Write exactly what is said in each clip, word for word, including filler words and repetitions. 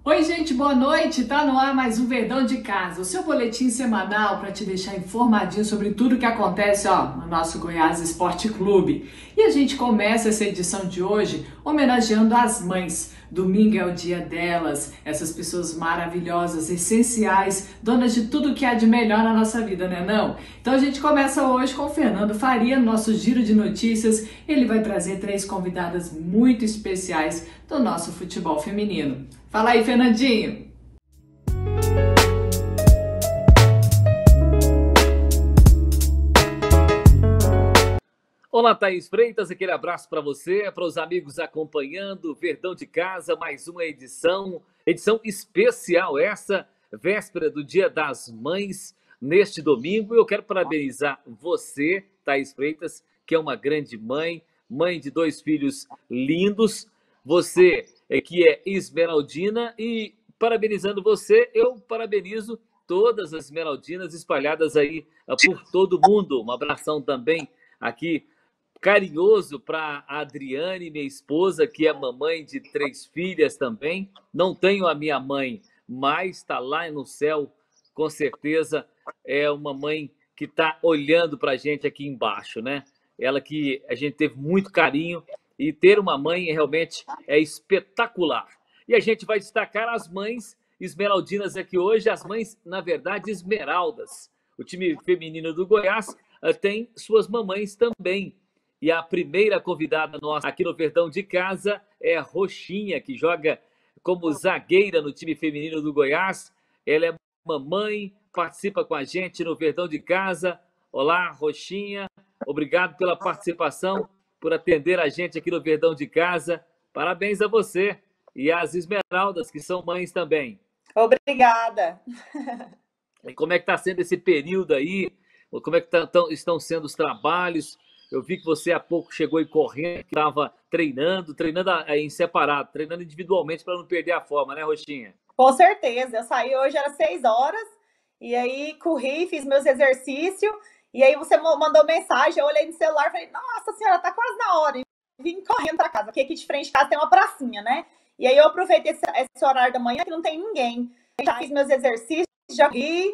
Oi, gente, boa noite. Tá no ar mais um Verdão de Casa, o seu boletim semanal para te deixar informadinho sobre tudo que acontece, ó, no nosso Goiás Esporte Clube. E a gente começa essa edição de hoje homenageando as mães. Domingo é o dia delas, essas pessoas maravilhosas, essenciais, donas de tudo que há de melhor na nossa vida, né não? Então a gente começa hoje com o Fernando Faria, nosso giro de notícias. Ele vai trazer três convidadas muito especiais do nosso futebol feminino. Fala aí, Fernandinho! Olá, Thaís Freitas, aquele abraço para você, para os amigos acompanhando Verdão de Casa, mais uma edição, edição especial essa, véspera do Dia das Mães, neste domingo. Eu quero parabenizar você, Thaís Freitas, que é uma grande mãe, mãe de dois filhos lindos, você é que é esmeraldina e parabenizando você, eu parabenizo todas as esmeraldinas espalhadas aí ah, por todo mundo. Um abração também aqui carinhoso para a Adriane, minha esposa, que é mamãe de três filhas também. Não tenho a minha mãe, mas está lá no céu, com certeza. É uma mãe que está olhando para a gente aqui embaixo, né? Ela que a gente teve muito carinho e ter uma mãe realmente é espetacular. E a gente vai destacar as mães esmeraldinas aqui hoje, as mães, na verdade, esmeraldas. O time feminino do Goiás uh, tem suas mamães também. E a primeira convidada nossa aqui no Verdão de Casa é a Roxinha, que joga como zagueira no time feminino do Goiás. Ela é mamãe, participa com a gente no Verdão de Casa. Olá, Roxinha. Obrigado pela participação, por atender a gente aqui no Verdão de Casa. Parabéns a você e às Esmeraldas, que são mães também. Obrigada. E como é que está sendo esse período aí? Como é que tá, tão, estão sendo os trabalhos? Eu vi que você há pouco chegou aí correndo, que estava treinando, treinando em separado, treinando individualmente para não perder a forma, né, Roxinha? Com certeza. Eu saí hoje, era seis horas, e aí corri, fiz meus exercícios, e aí você mandou mensagem, eu olhei no celular e falei, nossa senhora, tá quase na hora. E vim correndo para casa, porque aqui de frente de casa tem uma pracinha, né? E aí eu aproveitei esse, esse horário da manhã que não tem ninguém. Já fiz meus exercícios, já vi.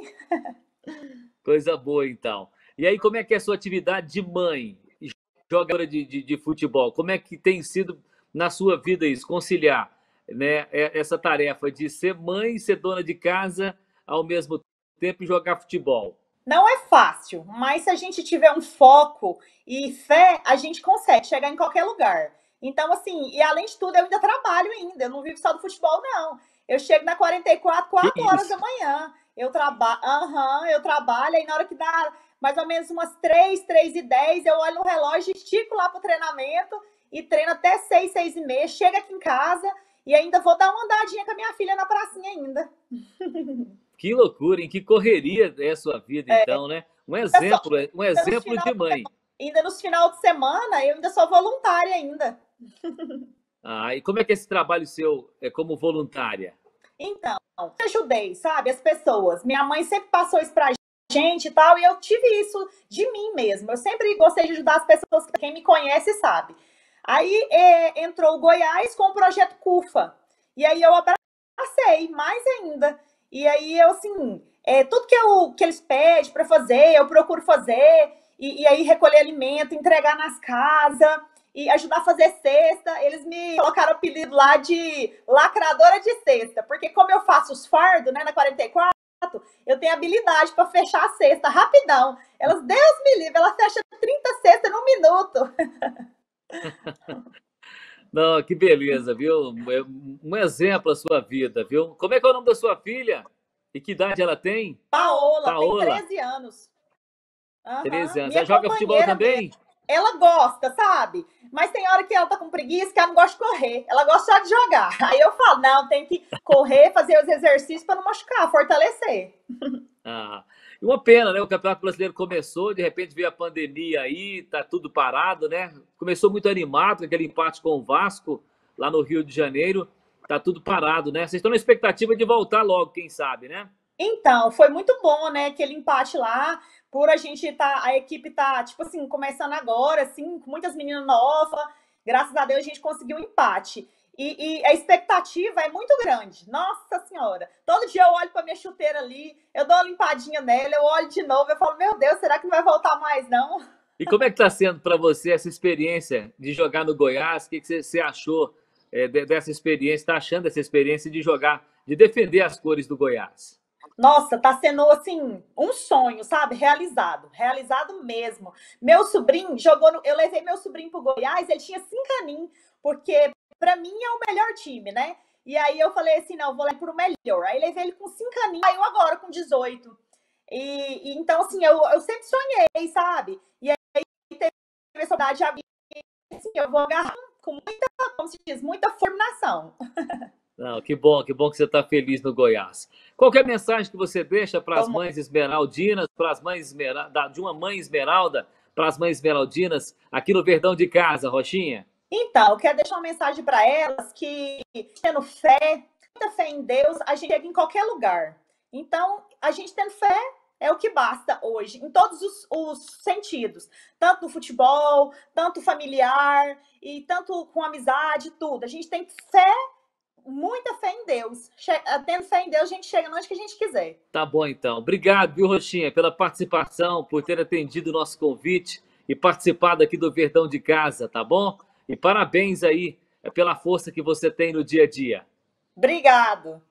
Coisa boa, então. E aí, como é que é a sua atividade de mãe, jogadora de, de, de futebol? Como é que tem sido na sua vida isso, conciliar, né, essa tarefa de ser mãe, ser dona de casa, ao mesmo tempo e jogar futebol? Não é fácil, mas se a gente tiver um foco e fé, a gente consegue chegar em qualquer lugar. Então, assim, e além de tudo, eu ainda trabalho ainda. Eu não vivo só do futebol, não. Eu chego na quarenta e quatro, Que quatro horas isso? da manhã. Eu trabalho, aham, eu trabalho, aí na hora que dá mais ou menos umas três, três e dez, eu olho no relógio, estico lá pro treinamento e treino até seis, seis e meia, chego aqui em casa e ainda vou dar uma andadinha com a minha filha na pracinha ainda. Que loucura, em que correria é a sua vida, então, né? Um exemplo, um Ainda nos exemplo final, de mãe. ainda nos final de semana, eu ainda sou voluntária ainda. Ah, e como é que é esse trabalho seu é como voluntária? Então, eu ajudei, sabe, as pessoas. Minha mãe sempre passou isso pra gente e tal, e eu tive isso de mim mesma. Eu sempre gostei de ajudar as pessoas, quem me conhece sabe. Aí é, entrou o Goiás com o projeto CUFA. E aí eu abracei mais ainda. E aí eu, assim, é, tudo que, eu, que eles pedem para fazer, eu procuro fazer. E, e aí recolher alimento, entregar nas casas e ajudar a fazer cesta. Eles me colocaram o apelido lá de lacradora de cesta, porque como eu faço os fardos, né, na quarenta e quatro, eu tenho habilidade para fechar a cesta rapidão. Elas, Deus me livre, ela fecha trinta cestas num minuto. Não, que beleza, viu? É um exemplo a sua vida, viu? Como é que é o nome da sua filha? E que idade ela tem? Paola tem Paola, treze anos. treze Uhum. anos. Minha Ela joga futebol companheira mesmo. também? Ela gosta, sabe? Mas tem hora que ela tá com preguiça, que ela não gosta de correr. Ela gosta só de jogar. Aí eu falo, não, tem que correr, fazer os exercícios para não machucar, fortalecer. Ah, e uma pena, né? O Campeonato Brasileiro começou, de repente veio a pandemia aí, tá tudo parado, né? Começou muito animado, aquele empate com o Vasco, lá no Rio de Janeiro. Tá tudo parado, né? Vocês estão na expectativa de voltar logo, quem sabe, né? Então, foi muito bom, né? Aquele empate lá, por a gente tá, a equipe tá, tipo assim, começando agora, assim, com muitas meninas novas. Graças a Deus a gente conseguiu um empate. E, e a expectativa é muito grande. Nossa Senhora! Todo dia eu olho para minha chuteira ali, eu dou uma limpadinha nela, eu olho de novo, eu falo, meu Deus, será que não vai voltar mais, não? E como é que está sendo para você essa experiência de jogar no Goiás? O que, que você, você achou é, de, dessa experiência? Está achando dessa experiência de jogar, de defender as cores do Goiás? Nossa, tá sendo assim um sonho, sabe? Realizado, realizado mesmo. Meu sobrinho jogou no... Eu levei meu sobrinho pro Goiás, ele tinha cinco aninhos, porque para mim é o melhor time, né? E aí eu falei assim, não, vou levar pro melhor. Aí levei ele com cinco aninhos, aí eu agora com dezoito. E, e então assim, eu, eu sempre sonhei, sabe? E aí teve essa oportunidade, já vi, assim, eu vou agarrar com muita, como se diz, muita formação. Não, que bom, que bom que você está feliz no Goiás. Qual que é a mensagem que você deixa para as mães esmeraldinas, para as mães esmeralda, de uma mãe esmeralda, para as mães esmeraldinas aqui no Verdão de Casa, Rochinha? Então, eu quero deixar uma mensagem para elas que, tendo fé, muita fé em Deus, a gente chega em qualquer lugar. Então, a gente tendo fé é o que basta hoje, em todos os, os sentidos. Tanto no futebol, tanto familiar, e tanto com amizade, tudo. A gente tem fé, muita fé em Deus. Che- Tendo fé em Deus, a gente chega onde que a gente quiser. Tá bom, então. Obrigado, viu, Rochinha, pela participação, por ter atendido o nosso convite e participado aqui do Verdão de Casa, tá bom? E parabéns aí pela força que você tem no dia a dia. Obrigado.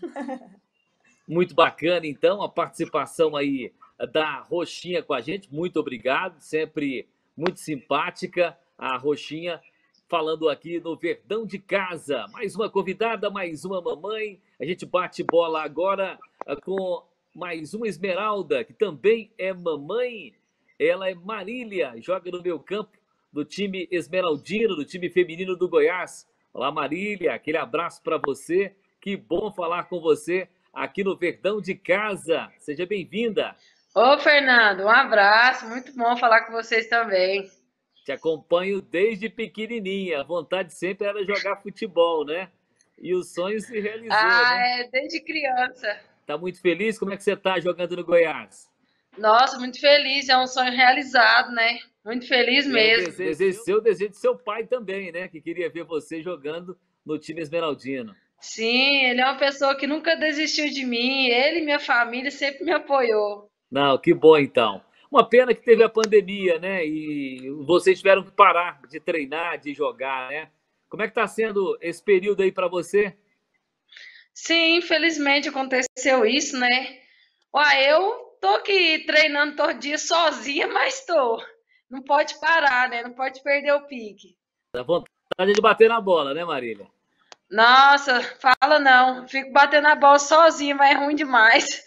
Muito bacana, então, a participação aí da Rochinha com a gente. Muito obrigado, sempre muito simpática a Rochinha, falando aqui no Verdão de Casa. Mais uma convidada, mais uma mamãe. A gente bate bola agora com mais uma Esmeralda, que também é mamãe. Ela é Marília, joga no meio campo do time esmeraldino, do time feminino do Goiás. Olá, Marília, aquele abraço para você. Que bom falar com você aqui no Verdão de Casa. Seja bem-vinda. Ô, Fernando, um abraço. Muito bom falar com vocês também. Te acompanho desde pequenininha. A vontade sempre era jogar futebol, né? E o sonho se realizou, Ah, né? é desde criança. Tá muito feliz? Como é que você tá jogando no Goiás? Nossa, muito feliz. É um sonho realizado, né? Muito feliz E é o mesmo. desejo, desejo seu, desejo do seu pai também, né? Que queria ver você jogando no time esmeraldino. Sim, ele é uma pessoa que nunca desistiu de mim. Ele e minha família sempre me apoiou. Não, que bom então. Uma pena que teve a pandemia, né? E vocês tiveram que parar de treinar, de jogar, né? Como é que tá sendo esse período aí para você? Sim, infelizmente aconteceu isso, né? Uai, eu tô aqui treinando todo dia sozinha, mas tô. Não pode parar, né? Não pode perder o pique. Dá vontade de bater na bola, né, Marília? Nossa, fala não. Fico batendo a bola sozinha, mas é ruim demais.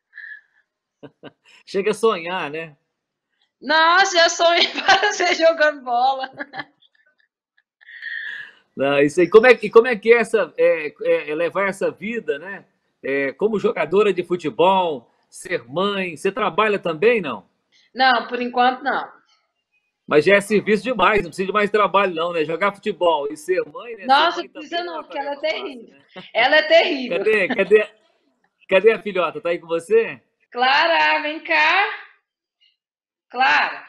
Chega a sonhar, né? Nossa, já sonhei para você jogando bola. Não, isso aí. Como é, e como é que é essa, é, é, é levar essa vida, né? É, como jogadora de futebol, ser mãe. Você trabalha também, não? Não, por enquanto não. Mas já é serviço demais, não precisa de mais trabalho, não, né? Jogar futebol e ser mãe, né? Ser Nossa, mãe não precisa também não é não, uma porque ela é tarefa fácil, terrível. né? Ela é terrível. Cadê, cadê, cadê a filhota? Tá aí com você? Clara, vem cá. Clara.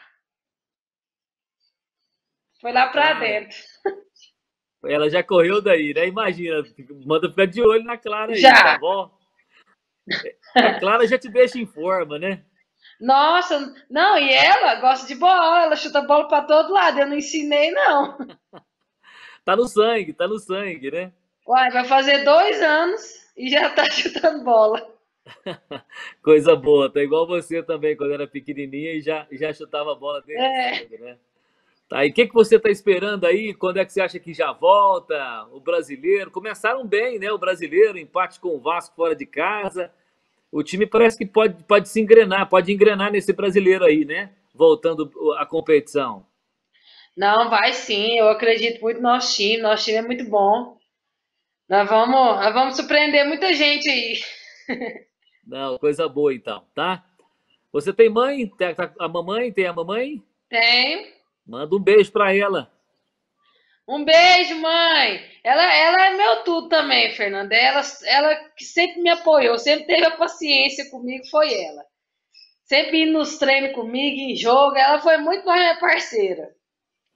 Foi lá pra Clara. dentro. Ela já correu daí, né? Imagina, manda ficar de olho na Clara aí, Já. tá bom? A Clara já te deixa em forma, né? Nossa, não, e ela gosta de bola, ela chuta bola pra todo lado. Eu não ensinei, não. Tá no sangue, tá no sangue, né? Uai, vai fazer dois anos e já tá chutando bola. Coisa boa, tá igual você também, quando era pequenininha e já, já chutava a bola desde É. cedo, né? Tá, e o que, que você tá esperando aí? Quando é que você acha que já volta? O brasileiro? Começaram bem, né? O brasileiro, empate com o Vasco fora de casa. O time parece que pode, pode se engrenar, pode engrenar nesse brasileiro aí, né? Voltando à competição. Não, vai sim, eu acredito muito no nosso time, nosso time é muito bom. Nós vamos, nós vamos surpreender muita gente aí. Não, coisa boa então, tá? Você tem mãe? Tem a mamãe? Tem a mamãe? Tem. Manda um beijo pra ela. Um beijo, mãe. Ela, ela é meu tudo também, Fernanda. Ela, ela que sempre me apoiou, sempre teve a paciência comigo, foi ela. Sempre indo nos treinos comigo, em jogo, ela foi muito mais minha parceira.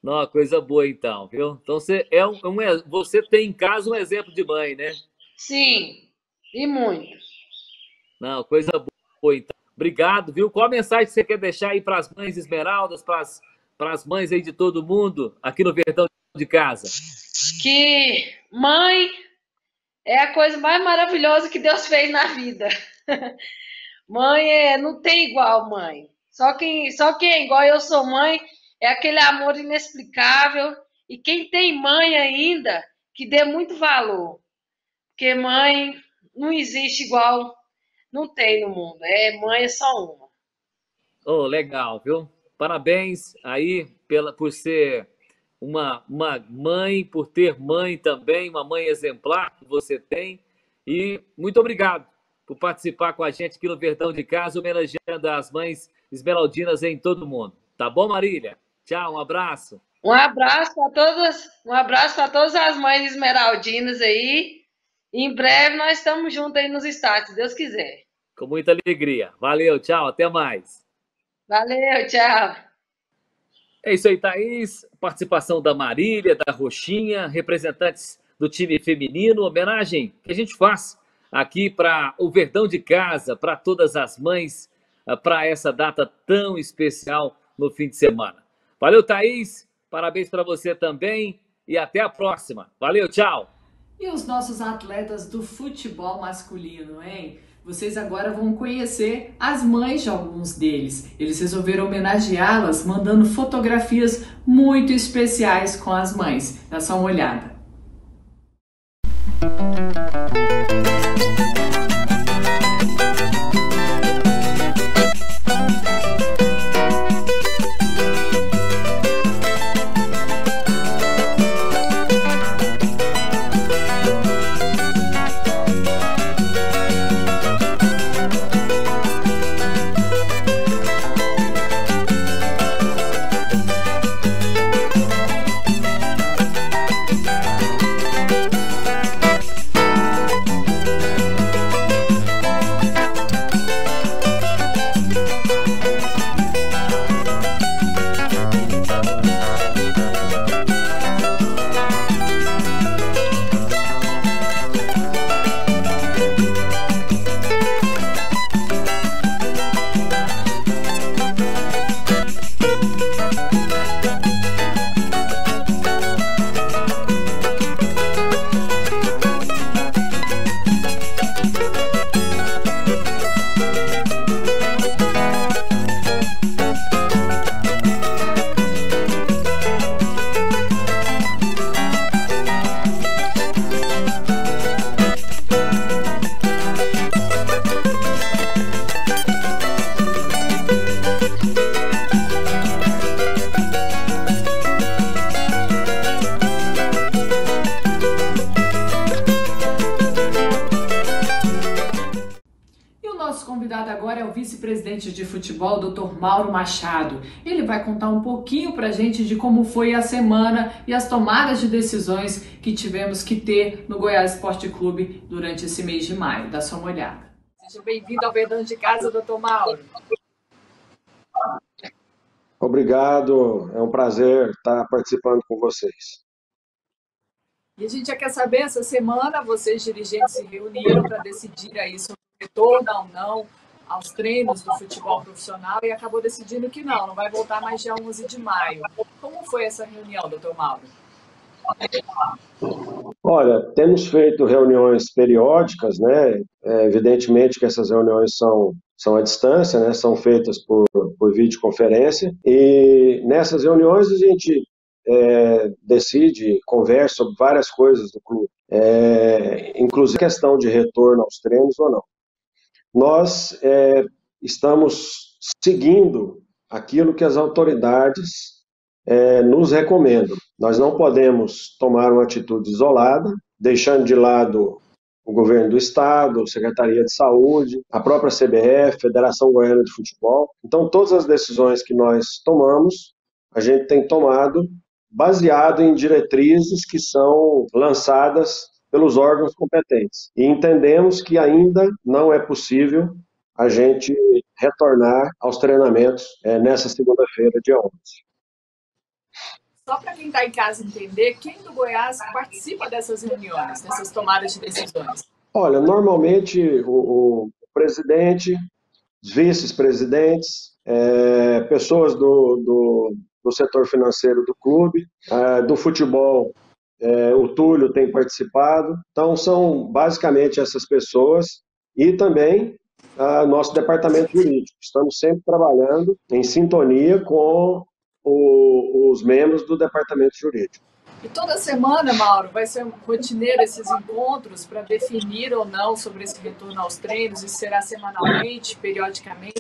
Não, coisa boa então, viu? Então você é um, um ex- você tem em casa um exemplo de mãe, né? Sim, e muito. Não, coisa boa então. Obrigado, viu? Qual a mensagem que você quer deixar aí para as mães esmeraldas, para as, para as mães aí de todo mundo, aqui no Verdão de Casa? Que mãe é a coisa mais maravilhosa que Deus fez na vida. Mãe é, não tem igual, mãe. Só quem, só quem é igual eu sou mãe é aquele amor inexplicável. E quem tem mãe ainda, que dê muito valor. Porque mãe não existe igual, não tem no mundo. É mãe é só uma. Oh, legal, viu? Parabéns aí pela, por ser uma, uma mãe, por ter mãe também, uma mãe exemplar que você tem. E muito obrigado por participar com a gente aqui no Verdão de Casa, homenageando as mães esmeraldinas em todo o mundo. Tá bom, Marília? Tchau, um abraço. Um abraço para todas, um abraço para todas as mães esmeraldinas aí. Em breve nós estamos juntos aí nos estados, se Deus quiser. Com muita alegria. Valeu, tchau, até mais. Valeu, tchau. É isso aí, Thaís. Participação da Marília, da Roxinha, representantes do time feminino. Homenagem que a gente faz aqui para o Verdão de Casa, para todas as mães, para essa data tão especial no fim de semana. Valeu, Thaís. Parabéns para você também e até a próxima. Valeu, tchau. E os nossos atletas do futebol masculino, hein? Vocês agora vão conhecer as mães de alguns deles. Eles resolveram homenageá-las mandando fotografias muito especiais com as mães. Dá só uma olhada. Convidado agora é o vice-presidente de futebol, doutor Mauro Machado. Ele vai contar um pouquinho pra gente de como foi a semana e as tomadas de decisões que tivemos que ter no Goiás Esporte Clube durante esse mês de maio. Dá só uma olhada. Seja bem-vindo ao Verdão de Casa, doutor Mauro. Obrigado, é um prazer estar participando com vocês. E a gente já quer saber, essa semana vocês dirigentes se reuniram para decidir aí sobre o retorno ou não aos treinos do futebol profissional e acabou decidindo que não, não vai voltar mais dia onze de maio. Como foi essa reunião, doutor Mauro? Olha, temos feito reuniões periódicas, né? É, evidentemente que essas reuniões são, são à distância, né? São feitas por, por videoconferência, e nessas reuniões a gente é, decide, conversa sobre várias coisas do clube, é, inclusive a questão de retorno aos treinos ou não. Nós é, estamos seguindo aquilo que as autoridades é, nos recomendam. Nós não podemos tomar uma atitude isolada, deixando de lado o governo do estado, Secretaria de Saúde, a própria C B F, Federação Goiana de Futebol. Então, todas as decisões que nós tomamos, a gente tem tomado baseado em diretrizes que são lançadas pelos órgãos competentes. E entendemos que ainda não é possível a gente retornar aos treinamentos é, nessa segunda-feira, dia onze. Só para quem está em casa entender, quem do Goiás participa dessas reuniões, dessas tomadas de decisões? Olha, normalmente o, o presidente, os vice-presidentes, é, pessoas do, do, do setor financeiro do clube, é, do futebol, é, o Túlio tem participado. Então, são basicamente essas pessoas e também é, nosso departamento jurídico. Estamos sempre trabalhando em sintonia com o, os membros do departamento jurídico. E toda semana, Mauro, vai ser rotineiro esses encontros para definir ou não sobre esse retorno aos treinos? E será semanalmente, periodicamente?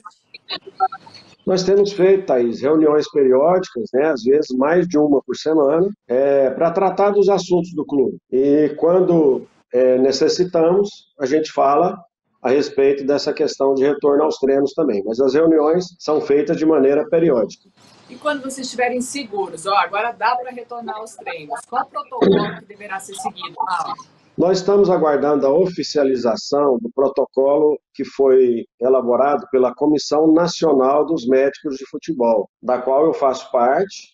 Nós temos feito, Thaís, reuniões periódicas, né, às vezes mais de uma por semana, é, para tratar dos assuntos do clube. E quando é, necessitamos, a gente fala a respeito dessa questão de retorno aos treinos também. Mas as reuniões são feitas de maneira periódica. E quando vocês estiverem seguros, ó, agora dá para retornar aos treinos, qual o protocolo que deverá ser seguido, Mauro? Nós estamos aguardando a oficialização do protocolo que foi elaborado pela Comissão Nacional dos Médicos de Futebol, da qual eu faço parte,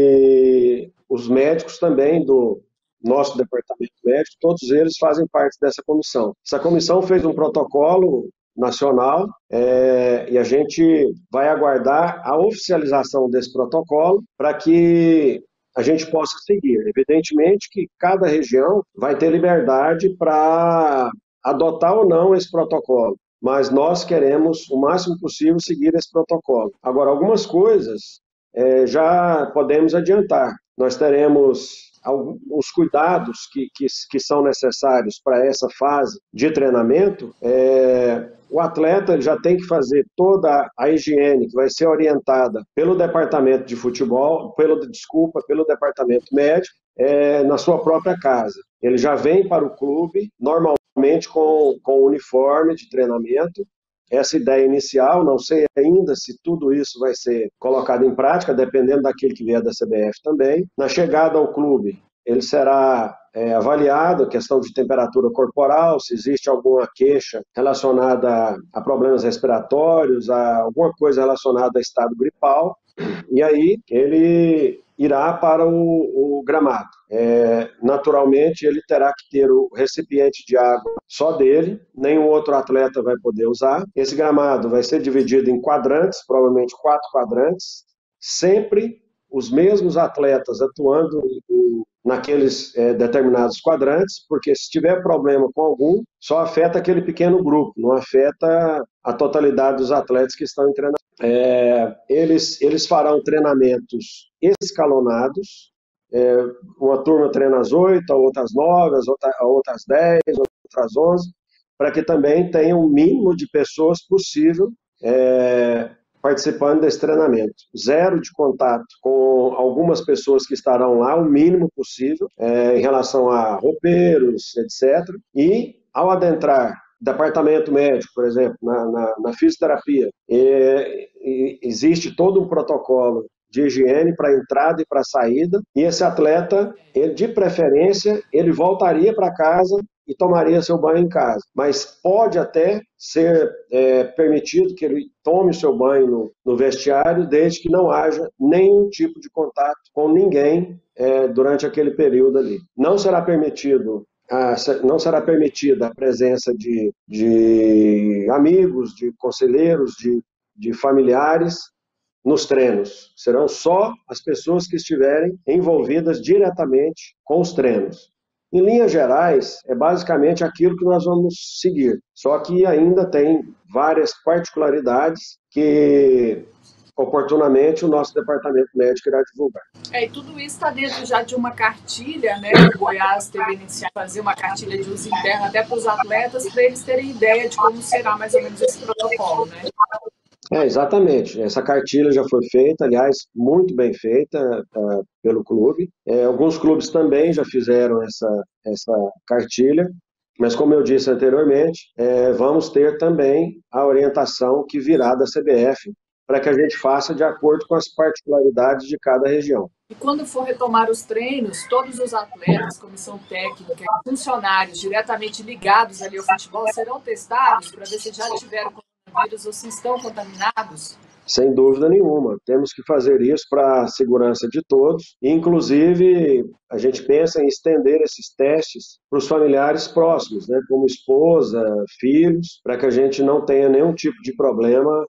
e os médicos também do nosso departamento médico, todos eles fazem parte dessa comissão. Essa comissão fez um protocolo nacional é, e a gente vai aguardar a oficialização desse protocolo para que a gente possa seguir. Evidentemente que cada região vai ter liberdade para adotar ou não esse protocolo, mas nós queremos o máximo possível seguir esse protocolo. Agora, algumas coisas é, já podemos adiantar. Nós teremos alguns cuidados que, que, que são necessários para essa fase de treinamento. É, o atleta já tem que fazer toda a higiene, que vai ser orientada pelo departamento de futebol, pelo, desculpa, pelo departamento médico, é, na sua própria casa. Ele já vem para o clube, normalmente com, com uniforme de treinamento. Essa ideia inicial, não sei ainda se tudo isso vai ser colocado em prática, dependendo daquilo que vier da C B F também. Na chegada ao clube, ele será é, avaliado, a questão de temperatura corporal, se existe alguma queixa relacionada a, a problemas respiratórios, a alguma coisa relacionada a estado gripal, e aí ele irá para o, o gramado. É, naturalmente, ele terá que ter o recipiente de água só dele, nenhum outro atleta vai poder usar. Esse gramado vai ser dividido em quadrantes, provavelmente quatro quadrantes, sempre os mesmos atletas atuando em, naqueles é, determinados quadrantes, porque se tiver problema com algum, só afeta aquele pequeno grupo, não afeta a totalidade dos atletas que estão em treinamento. É, eles, eles farão treinamentos escalonados, é, uma turma treina às oito, a outra às nove, a outra às dez, a outra às onze, para que também tenha um mínimo de pessoas possível é, participando desse treinamento. Zero de contato com algumas pessoas que estarão lá, o mínimo possível, é, em relação a roupeiros, etcétera. E, ao adentrar departamento médico, por exemplo, na, na, na fisioterapia, é, existe todo um protocolo de higiene para entrada e para saída, e esse atleta, ele, de preferência, ele voltaria para casa e tomaria seu banho em casa. Mas pode até ser é, permitido que ele tome o seu banho no, no vestiário, desde que não haja nenhum tipo de contato com ninguém é, durante aquele período ali. Não será permitido a, não será permitida a presença de, de amigos, de conselheiros, de, de familiares nos treinos. Serão só as pessoas que estiverem envolvidas diretamente com os treinos. Em linhas gerais, é basicamente aquilo que nós vamos seguir, só que ainda tem várias particularidades que, oportunamente, o nosso departamento médico irá divulgar. É, e tudo isso está dentro já de uma cartilha, né? O Goiás teve iniciado a fazer uma cartilha de uso interno até para os atletas, para eles terem ideia de como será mais ou menos esse protocolo, né? É, exatamente. Essa cartilha já foi feita, aliás, muito bem feita uh, pelo clube. É, alguns clubes também já fizeram essa, essa cartilha, mas como eu disse anteriormente, é, vamos ter também a orientação que virá da C B F para que a gente faça de acordo com as particularidades de cada região. E quando for retomar os treinos, todos os atletas, comissão técnica e funcionários diretamente ligados ali ao futebol serão testados para ver se já tiveram vírus ou se estão contaminados? Sem dúvida nenhuma. Temos que fazer isso para a segurança de todos. Inclusive, a gente pensa em estender esses testes para os familiares próximos, né, como esposa, filhos, para que a gente não tenha nenhum tipo de problema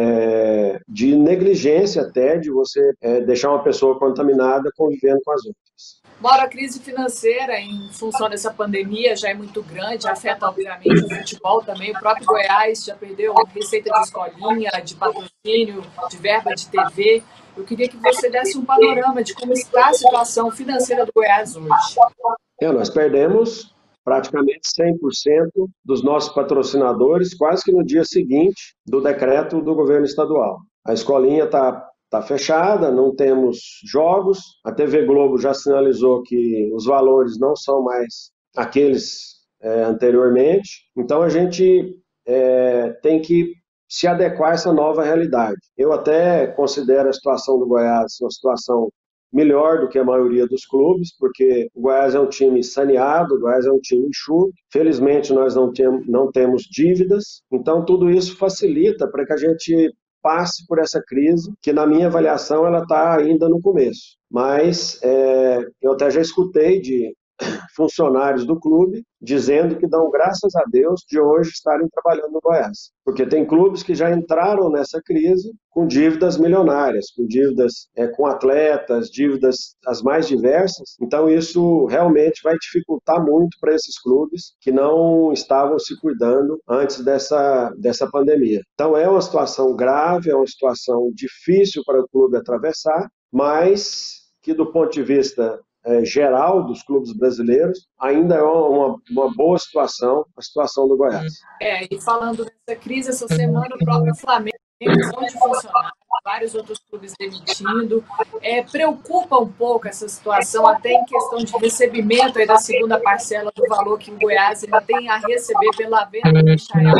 é, de negligência até de você é, deixar uma pessoa contaminada convivendo com as outras. Mauro, a crise financeira em função dessa pandemia já é muito grande, afeta obviamente o futebol também. O próprio Goiás já perdeu receita de escolinha, de patrocínio, de verba de T V. Eu queria que você desse um panorama de como está a situação financeira do Goiás hoje. É, nós perdemos praticamente cem por cento dos nossos patrocinadores quase que no dia seguinte do decreto do governo estadual. A escolinha está Está fechada, não temos jogos. A T V Globo já sinalizou que os valores não são mais aqueles é, anteriormente. Então a gente é, tem que se adequar a essa nova realidade. Eu até considero a situação do Goiás uma situação melhor do que a maioria dos clubes, porque o Goiás é um time saneado, o Goiás é um time enxuto. Felizmente nós não, tem, não temos dívidas, então tudo isso facilita para que a gente passe por essa crise, que na minha avaliação ela está ainda no começo. Mas é, eu até já escutei de funcionários do clube dizendo que dão graças a Deus de hoje estarem trabalhando no Goiás. Porque tem clubes que já entraram nessa crise com dívidas milionárias, com dívidas é, com atletas, dívidas as mais diversas. Então isso realmente vai dificultar muito para esses clubes que não estavam se cuidando antes dessa, dessa pandemia. Então é uma situação grave, é uma situação difícil para o clube atravessar, mas que do ponto de vista É, geral dos clubes brasileiros, ainda é uma, uma boa situação, a situação do Goiás. É, e falando dessa crise, essa semana o próprio Flamengo tem visão de funcionários, vários outros clubes demitindo. É, preocupa um pouco essa situação, até em questão de recebimento aí da segunda parcela do valor que o Goiás ainda tem a receber pela venda do Michael.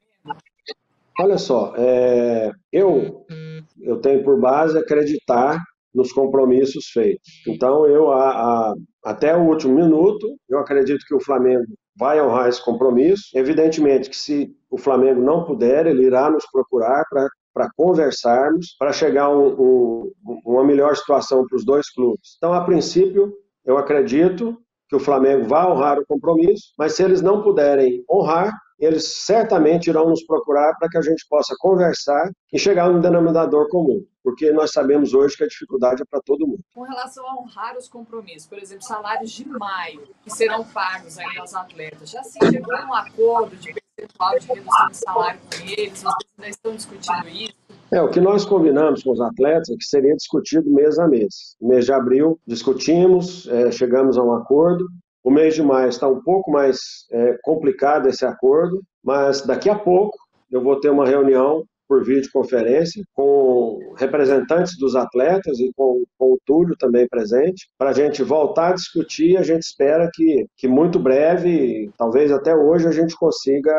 Olha só, é, eu, eu tenho por base acreditar nos compromissos feitos. Então, eu, a, a, até o último minuto, eu acredito que o Flamengo vai honrar esse compromisso. Evidentemente que se o Flamengo não puder, ele irá nos procurar para conversarmos, para chegar a um, um, uma melhor situação para os dois clubes. Então, a princípio, eu acredito que o Flamengo vai honrar o compromisso, mas se eles não puderem honrar, eles certamente irão nos procurar para que a gente possa conversar e chegar a um denominador comum, porque nós sabemos hoje que a dificuldade é para todo mundo. Com relação a honrar os compromissos, por exemplo, salários de maio, que serão pagos ainda aos atletas, já se chegou a um acordo de percentual de redução de salário com eles? Vocês ainda estão discutindo isso? É, o que nós combinamos com os atletas é que seria discutido mês a mês. No mês de abril, discutimos, é, chegamos a um acordo. O mês de maio está um pouco mais é, complicado esse acordo, mas daqui a pouco eu vou ter uma reunião por videoconferência com representantes dos atletas e com, com o Túlio também presente, para a gente voltar a discutir. A gente espera que, que muito breve, talvez até hoje, a gente consiga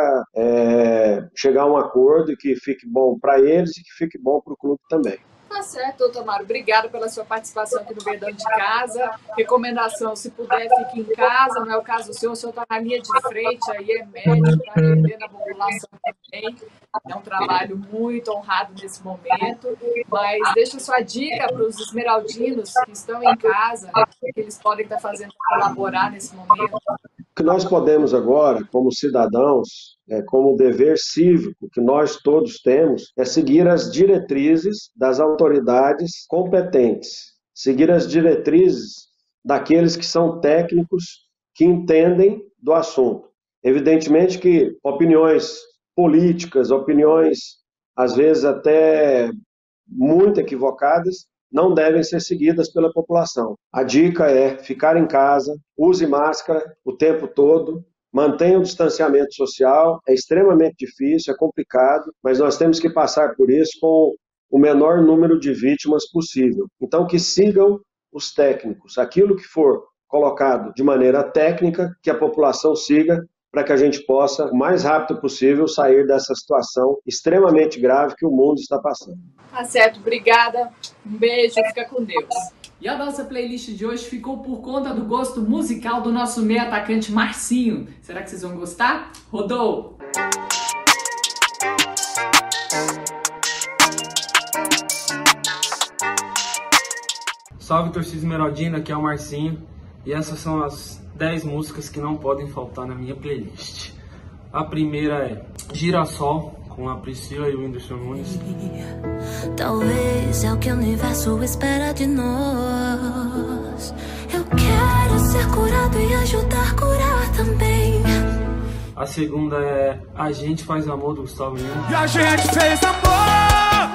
é, chegar a um acordo e que fique bom para eles e que fique bom para o clube também. Tá certo, doutor Mauro. Obrigada pela sua participação aqui no Verdão de Casa. Recomendação, se puder, fique em casa. Não é o caso do senhor, o senhor está na linha de frente, aí é médico, está atendendo a população também. É um trabalho muito honrado nesse momento. Mas deixa sua dica para os esmeraldinos que estão em casa, o que eles podem estar fazendo para colaborar nesse momento. O que nós podemos agora, como cidadãos, é, como dever cívico que nós todos temos, é seguir as diretrizes das autoridades competentes, seguir as diretrizes daqueles que são técnicos, que entendem do assunto. Evidentemente que opiniões políticas, opiniões, às vezes até muito equivocadas, não devem ser seguidas pela população. A dica é ficar em casa, use máscara o tempo todo, mantenha o distanciamento social. É extremamente difícil, é complicado, mas nós temos que passar por isso com o menor número de vítimas possível. Então, que sigam os técnicos. Aquilo que for colocado de maneira técnica, que a população siga, para que a gente possa, o mais rápido possível, sair dessa situação extremamente grave que o mundo está passando. Tá certo, obrigada. Um beijo, fica com Deus. E a nossa playlist de hoje ficou por conta do gosto musical do nosso meio atacante Marcinho. Será que vocês vão gostar? Rodou! Salve, torcida esmeraldina, aqui é o Marcinho. E essas são as dez músicas que não podem faltar na minha playlist. A primeira é Girassol, com a Priscila e o Whindersson Nunes. Talvez é o que o universo espera de nós. Eu quero ser curado e ajudar a curar também. A segunda é A Gente Faz Amor, do Gustavo Lima. E a gente fez amor.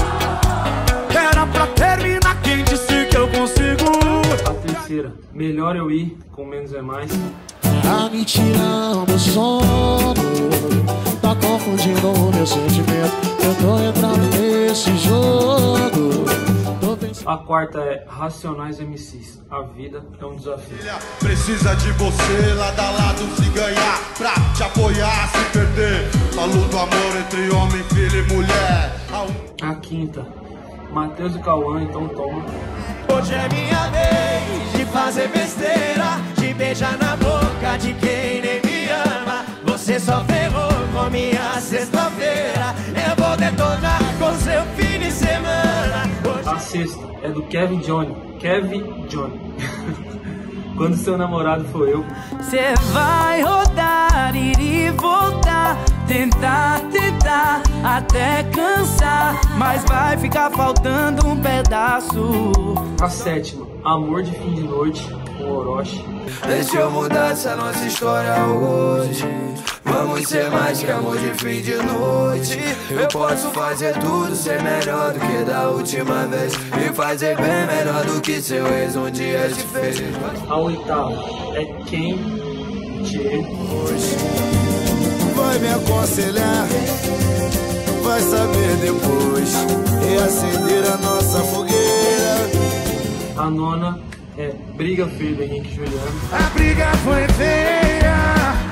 Era pra terminar, quem disse que eu consigo. A terceira, Melhor Eu Ir, com Menos é Mais. A mentira é o meu sono, tá confundindo o meu sentimento. Eu tô entrando nesse jogo. A quarta é Racionais M Cs, A Vida é um Desafio. Precisa de você, lado a lado se ganhar, pra te apoiar, se perder. Falo do amor entre homem, filho e mulher. A quinta, Matheus e Cauã, Então Toma. Hoje é minha vez de fazer besteira, de beijar na boca de quem nem me ama. Você só ferrou com minha sexta-feira, eu vou detonar com seu fim de semana. Hoje... A sexta é do Kevin Johnny, Kevin Johnny. Quando seu namorado for eu. Cê vai rodar, ir e voltar, tentar, tentar, até cansar, mas vai ficar faltando um pedaço. A sétima, Amor de Fim de Noite, com Orochi. Deixa eu mudar essa nossa história hoje. Vamos ser mais que amor de fim de noite. Eu posso fazer tudo, ser melhor do que da última vez, e fazer bem melhor do que seu ex um dia te fez. A oitava é Quem Te Hoje vai me aconselhar, vai saber depois, e acender a nossa fogueira. A nona é Briga Feia, do Henrique Juliano. A briga foi feia,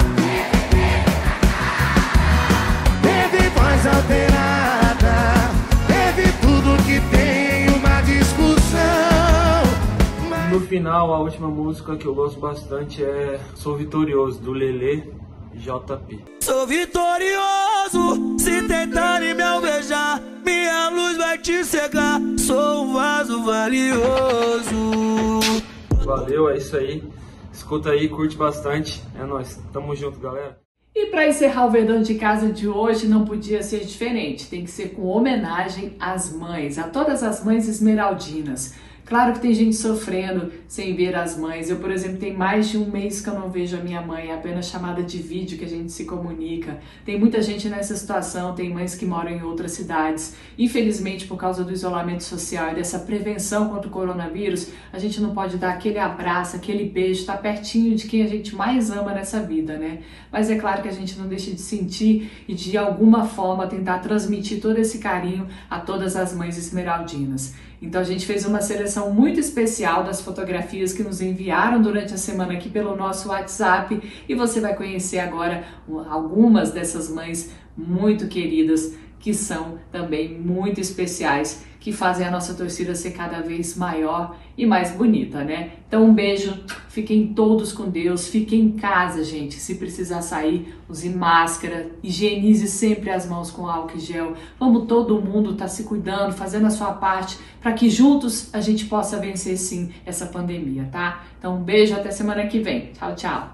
teve voz alterada, teve tudo que tem uma discussão. Mas... No final, a última música que eu gosto bastante é Sou Vitorioso, do Lelê J P. Sou vitorioso, se tentarem me alvejar, minha luz vai te cegar. Sou um vaso valioso. Valeu, é isso aí. Escuta aí, curte bastante. É nóis. Tamo junto, galera. E para encerrar o Verdão de Casa de hoje, não podia ser diferente. Tem que ser com homenagem às mães, a todas as mães esmeraldinas. Claro que tem gente sofrendo sem ver as mães. Eu, por exemplo, tem mais de um mês que eu não vejo a minha mãe, é apenas chamada de vídeo que a gente se comunica. Tem muita gente nessa situação, tem mães que moram em outras cidades. Infelizmente, por causa do isolamento social e dessa prevenção contra o coronavírus, a gente não pode dar aquele abraço, aquele beijo, estar pertinho de quem a gente mais ama nessa vida, né? Mas é claro que a gente não deixa de sentir e de alguma forma tentar transmitir todo esse carinho a todas as mães esmeraldinas. Então a gente fez uma seleção muito especial das fotografias que nos enviaram durante a semana aqui pelo nosso WhatsApp, e você vai conhecer agora algumas dessas mães muito queridas, que são também muito especiais, que fazem a nossa torcida ser cada vez maior e mais bonita, né? Então um beijo, fiquem todos com Deus, fiquem em casa, gente. Se precisar sair, use máscara, higienize sempre as mãos com álcool e gel. Vamos todo mundo estar tá se cuidando, fazendo a sua parte, para que juntos a gente possa vencer sim essa pandemia, tá? Então um beijo, até semana que vem. Tchau, tchau.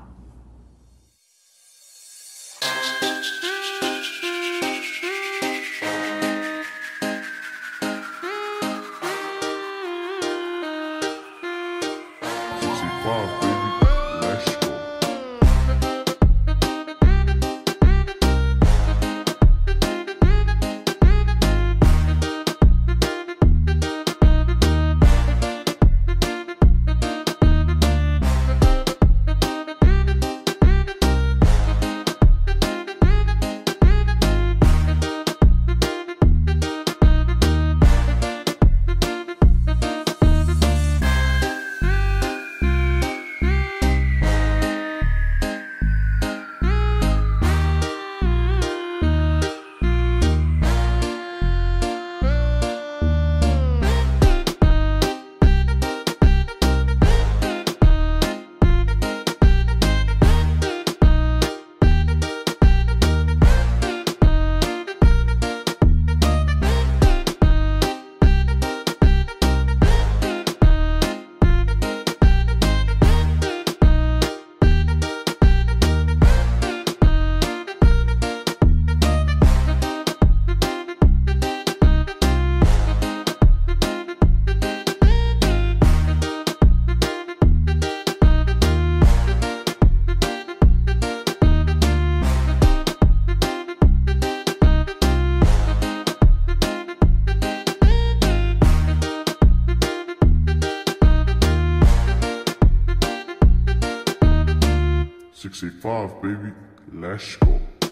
five, baby. Let's go.